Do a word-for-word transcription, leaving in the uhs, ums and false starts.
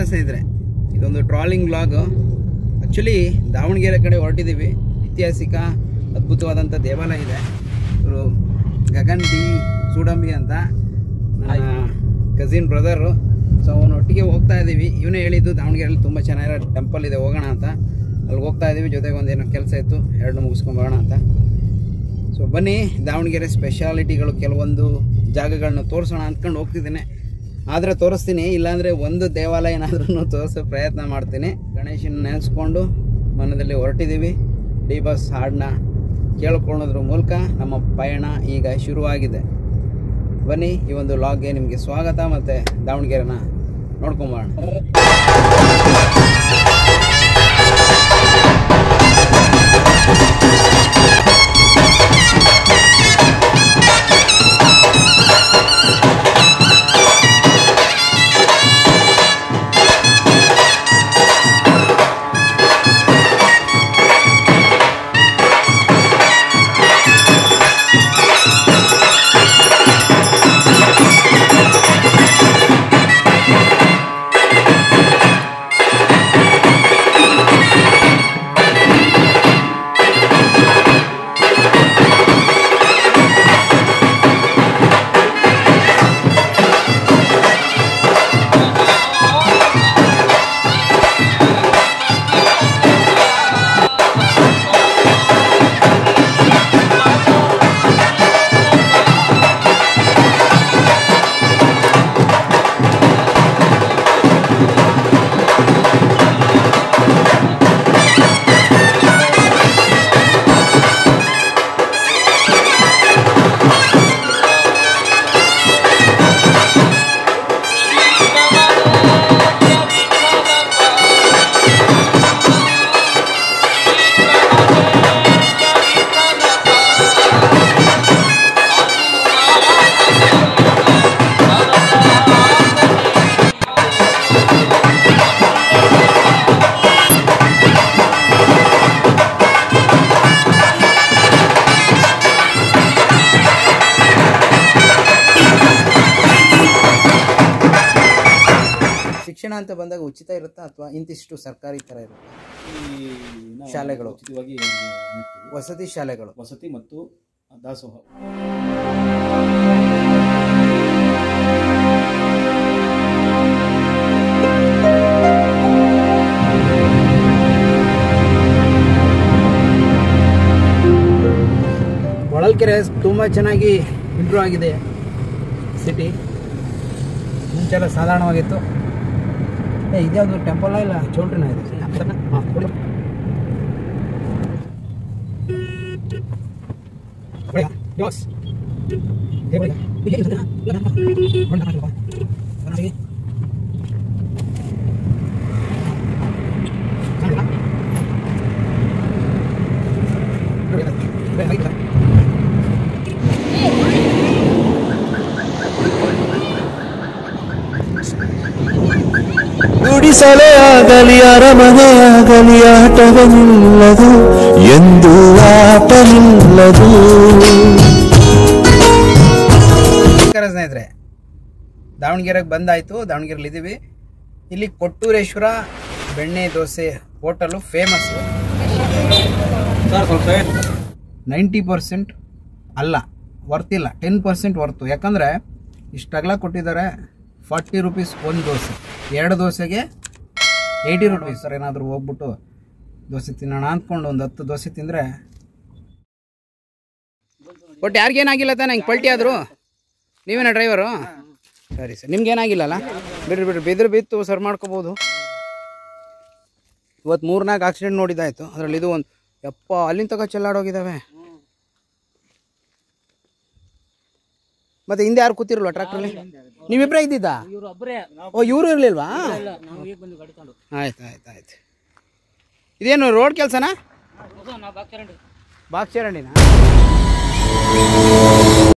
ಸ್ನೇಹಿತರೆ, ಇದೊಂದು trawling vlog. Actually Davanagere ಕಡೆ ಹೊರಟಿದ್ದೀವಿ. ಐತಿಹಾಸಿಕ ಅದ್ಭುತವಾದಂಥ ದೇವಾಲಯ ಇದೆ. ಇವರು ಗಗನ್ ಡಿ ಸೂಡಂಬಿ ಅಂತ ನನ್ನ ಕಸಿನ್ ಬ್ರದರು. ಸೊ ಅವನು ಒಟ್ಟಿಗೆ ಹೋಗ್ತಾ ಇದ್ದೀವಿ. ಇವನೇ ಹೇಳಿದ್ದು ದಾವಣಗೆರೆಯಲ್ಲಿ ತುಂಬ ಚೆನ್ನಾಗಿರೋ ಟೆಂಪಲ್ ಇದೆ, ಹೋಗೋಣ ಅಂತ. ಅಲ್ಲಿಗೆ ಹೋಗ್ತಾ ಇದ್ದೀವಿ. ಜೊತೆಗೆ ಒಂದೇನೋ ಕೆಲಸ ಇತ್ತು, ಎರಡು ಮುಗಿಸ್ಕೊಂಡು ಬರೋಣ ಅಂತ. ಸೊ ಬನ್ನಿ, ದಾವಣಗೆರೆ ಸ್ಪೆಷಾಲಿಟಿಗಳು ಕೆಲವೊಂದು ಜಾಗಗಳನ್ನ ತೋರಿಸೋಣ ಅಂದ್ಕೊಂಡು ಹೋಗ್ತಿದ್ದೀನಿ. ಆದರೆ ತೋರಿಸ್ತೀನಿ, ಇಲ್ಲಾಂದರೆ ಒಂದು ದೇವಾಲಯ ಏನಾದ್ರೂ ತೋರಿಸೋ ಪ್ರಯತ್ನ ಮಾಡ್ತೀನಿ. ಗಣೇಶನ ನೆನೆಸ್ಕೊಂಡು ಮನದಲ್ಲಿ ಹೊರಟಿದ್ದೀವಿ. ಡಿ ಬಸ್ ಹಾಡನ್ನ ಕೇಳ್ಕೊಳ್ಳೋದ್ರ ಮೂಲಕ ನಮ್ಮ ಪಯಣ ಈಗ ಶುರುವಾಗಿದೆ. ಬನ್ನಿ, ಈ ಒಂದು ವ್ಲಾಗ್ಗೆ ನಿಮಗೆ ಸ್ವಾಗತ. ಮತ್ತು ದಾವಣಗೆರೆನ ನೋಡ್ಕೊಂಬರೋಣ. ಶಿಕ್ಷಣ ಅಂತ ಬಂದಾಗ ಉಚಿತ ಇರುತ್ತಾ ಅಥವಾ ಇಂತಿಷ್ಟು ಸರ್ಕಾರಿ ತರ ಇರುತ್ತೆ? ಶಾಲೆಗಳು ಉಚಿತವಾಗಿ ವಸತಿ ಶಾಲೆಗಳು, ವಸತಿ ಮತ್ತು ದಾಸೋಹ. ಹೊಳಲ್ಕೆರೆ ತುಂಬ ಚೆನ್ನಾಗಿ ಇಂಪ್ರೂವ್ ಆಗಿದೆ ಸಿಟಿ. ಮುಂಚೆಲ್ಲ ಸಾಧಾರಣವಾಗಿತ್ತು. ಏ ಇದ್ಯಾವುದು ಟೆಂಪಲ್ ಇಲ್ಲ ಚೌಲ್ಟ್ರಿನ ಇದೆ. ನುಡಿಸಲೇ ಆಗಲಿ ಅರಮನೆಯಾಗಲಿ ಆಟವೇ ನಿಲ್ಲದು ಎಂದು ಆಟ ನಿಲ್ಲದು. ಸ್ನೇಹಿತರೆ, ದಾವಣಗೆರೆಗೆ ಬಂದಾಯ್ತು. ದಾವಣಗೆರೆಲಿ ಇದ್ದೀವಿ. ಇಲ್ಲಿ ಕೊಟ್ಟೂರೇಶ್ವರ ಬೆಣ್ಣೆ dosa hotel famous. Ninety percent ಅಲ್ಲ, ವರ್ತಿಲ್ಲ, ಟೆನ್ ಪರ್ಸೆಂಟ್ ವರ್ತು. ಯಾಕಂದರೆ ಇಷ್ಟಗಲ ಕೊಟ್ಟಿದ್ದಾರೆ. ಫಾರ್ಟಿ ರುಪೀಸ್ ಒಂದು ದೋಸೆ, ಎರಡು ದೋಸೆಗೆ ಏಯ್ಟಿ ರುಪೀಸ್. ಸರ್ ಏನಾದರೂ ಹೋಗ್ಬಿಟ್ಟು ದೋಸೆ ತಿನ್ನೋಣ ಅಂದ್ಕೊಂಡು ಒಂದು ಹತ್ತು ದೋಸೆ ತಿಂದರೆ ಒಟ್ಟು ಯಾರಿಗೇನಾಗಿಲ್ಲ ತಾನೆ? ಹಿಂಗೆ ಪಲ್ಟಿ ಆದರು. ನೀವೇನ ಡ್ರೈವರು? ಸರಿ ಸರ್, ನಿಮ್ಗೇನಾಗಿಲ್ಲಲ್ಲ? ಬಿಡ್ರಿ ಬಿಡ್ರಿ, ಬಿದ್ರು ಬಿತ್ತು ಸರ್ ಮಾಡ್ಕೋಬೋದು. ಇವತ್ತು ಮೂರ್ನಾಲ್ಕು ಆಕ್ಸಿಡೆಂಟ್ ನೋಡಿದ್ದಾಯಿತು. ಅದರಲ್ಲಿ ಇದು ಒಂದು ಯಪ್ಪ ಅಲ್ಲಿಂದ ತಗೋ ಚೆಲ್ಲಾಡೋಗಿದ್ದಾವೆ. ಮತ್ತೆ ಹಿಂದೆ ಯಾರು ಕೂತಿರಲ್ವಾ ಟ್ರ್ಯಾಕ್ಟ್ರಲ್ಲಿ? ನೀವಿಬ್ಬರೇ ಇದ್ದಿದ್ದಾ? ಓ, ಇವರು ಇರಲಿಲ್ವಾ? ಆಯ್ತು ಆಯ್ತು ಆಯ್ತು. ಇದೇನು ರೋಡ್ ಕೆಲಸನಾ? ಬಾಕ್ಚರಂಡಿನಾ?